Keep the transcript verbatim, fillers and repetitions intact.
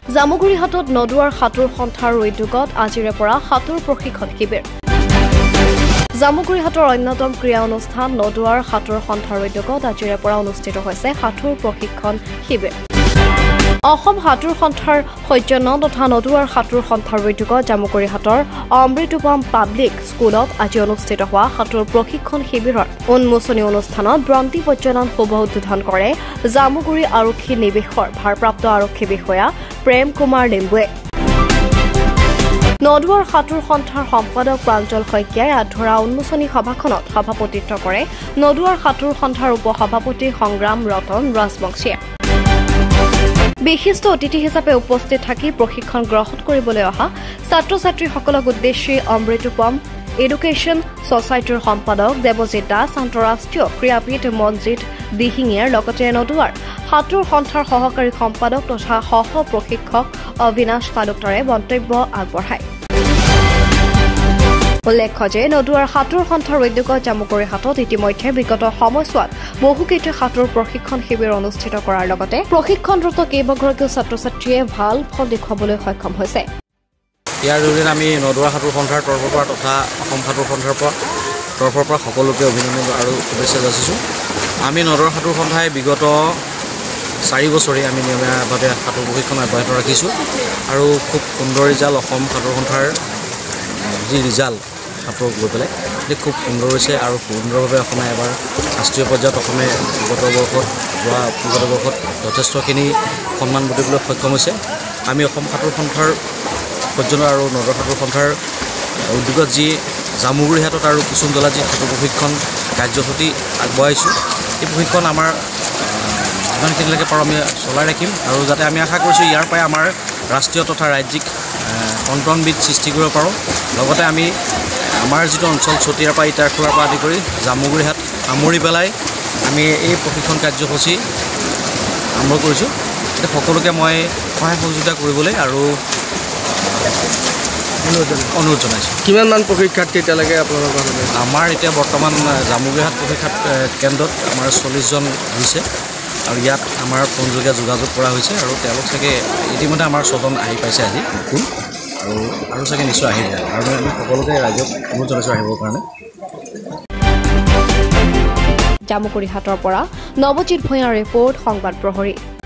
জামুগুৰিহাটত নদুৱাৰ সাঁতোৰ সন্থাৰ উদ্যোগত আজিৰে পৰা সাঁতোৰ প্ৰশিক্ষণ শিবিৰ। জামুগুৰিহাটৰ অন্যতম ক্ৰীড়া অনুষ্ঠান নদুৱাৰ সাঁতোৰ সন্থাৰ উদ্যোগত আজিৰে পৰা অনুষ্ঠিত হৈছে সাঁতোৰ প্ৰশিক্ষণ শিবিৰ। অসম সাঁতোৰ সন্থাৰ সৌজন্য তথা নদুৱাৰ সাঁতোৰ সন্থাৰ উদ্যোগত জামুগুৰিহাটৰ অমৃতোপম পাব্লিক স্কুলত আজি অনুষ্ঠিত হোৱা সাঁতোৰ প্ৰশিক্ষণ শিবিৰৰ উন্মোচনী অনুষ্ঠানত ব্ৰন্তি পৰ্যটন শুভ উদ্বোধন কৰে জামুগুৰি আৰক্ষী নিৱেশৰ ভাৰপ্ৰাপ্ত আৰক্ষী বিষয়া প্ৰেম কুমাৰ লিম্বুৱে। নদুৱাৰ সাঁতোৰ সন্থাৰ সম্পাদক প্ৰাঞ্জল শইকীয়াই আধৰা উন্মোচনী সভাখনত সভাপতিত্ব কৰে নদুৱাৰ সাঁতোৰ সন্থাৰ উপ সভাপতি সংগ্ৰাম ৰতন ৰাজবংশীয়ে। বিশিষ্ট অতিথি হিচাপে উপস্থিত থাকি প্ৰশিক্ষণ গ্ৰহণ কৰিবলৈ অহা ছাত্ৰ ছাত্ৰীসকলক উদ্দেশ্যি অমৃতোপম এডুকেশ্যন ছ'চাইটিৰ সম্পাদক দেৱজিৎ দাস, আন্তঃৰাষ্ট্ৰীয় ক্ৰীড়াবিদ মনজিৎ দিহিঙীয়াৰ লগতে নদুৱাৰ সাঁতোৰ সন্থাৰ সহকাৰী সম্পাদক তথা সহ প্ৰশিক্ষক অবিনাশ তালুকদাৰে মন্তব্য আগবঢ়ায়। উল্লেখ্য যে নদুৱাৰ সাঁতোৰ সন্থাৰ উদ্যোগত জামুগুৰিহাটত ইতিমধ্যে বিগত সময়ছোৱাত বহুকেইটা সাঁতোৰ প্ৰশিক্ষণ শিবিৰ অনুষ্ঠিত কৰাৰ লগতে প্ৰশিক্ষণৰত কেইবাগৰাকীও ছাত্ৰ ছাত্ৰীয়ে ভাল ফল দেখুৱাবলৈ সক্ষম হৈছে। ইয়াৰ জৰিয়তে আমি নদুৱাৰ সাঁতোৰ সন্থাৰ তৰফৰ পৰা তথা অসম সাঁতোৰ সন্থাৰ পৰা তৰফৰ পৰা সকলোকে অভিনন্দন আৰু শুভেচ্ছা যাচিছোঁ। আমি নদুৱাৰ সাঁতোৰ সন্থাই বিগত চাৰি বছৰে আমি নিয়মীয়াভাৱে সাঁতোৰ প্ৰশিক্ষণ অব্যাহত ৰাখিছোঁ আৰু খুব সুন্দৰ ৰিজাল্ট অসম সাঁতোৰ সন্থাৰ যি ৰিজাল্ট সাঁতোৰক লৈ পেলাই সেই খুব সুন্দৰ হৈছে আৰু সুন্দৰভাৱে অসমে এবাৰ ৰাষ্ট্ৰীয় পৰ্যায়ত অসমে বিগত বৰ্ষত যোৱা বিগত বৰ্ষত যথেষ্টখিনি সন্মান বুটলিবলৈ সক্ষম হৈছে। আমি অসম সাঁতোৰ সন্থাৰ পৰ্যন্ত আৰু নদুৱাৰ সাঁতোৰ সন্থাৰ উদ্যোগত যি জামুগুৰিহাটত আৰু কুসুমজলা যি সাঁতোৰ প্ৰশিক্ষণ কাৰ্যসূচী আগবঢ়াইছোঁ এই প্ৰশিক্ষণ আমাৰ যিমানখিনিলৈকে পাৰোঁ আমি চলাই ৰাখিম আৰু যাতে আমি আশা কৰিছোঁ ইয়াৰ পৰাই আমাৰ ৰাষ্ট্ৰীয় তথা ৰাজ্যিক সন্তানবিদ সৃষ্টি কৰিব পাৰোঁ। লগতে আমি আমাৰ যিটো অঞ্চল চতিয়াৰ পৰা ইটাৰখোলাৰ পৰা আদি কৰি জামুগুৰিহাট সামৰি পেলাই আমি এই প্ৰশিক্ষণ কাৰ্যসূচী আৰম্ভ কৰিছোঁ। এতিয়া সকলোকে মই সহায় সহযোগিতা কৰিবলৈ আৰু অনুৰোধ জনাইছোঁ। কিমানমান প্ৰশিক্ষাৰ্থী এতিয়ালৈকে আপোনালোকৰ আমাৰ এতিয়া বৰ্তমান জামুগুৰিহাট প্ৰশিক্ষণ কেন্দ্ৰত আমাৰ চল্লিছজন হৈছে আৰু ইয়াত আমাৰ ফোনযোগে যোগাযোগ কৰা হৈছে আৰু তেওঁলোক চাগে ইতিমধ্যে আমাৰ ছজন আহি পাইছে আজি নতুন আৰু আৰু চাগে নিশ্চয় আহিব আৰু আমি সকলোকে ৰাইজক অনুৰোধ জনাইছোঁ আহিবৰ কাৰণে। জামুগুৰিহাটৰ পৰা নৱজিৎ ভূঞাৰ ৰিপৰ্ট, সংবাদ প্ৰহৰী।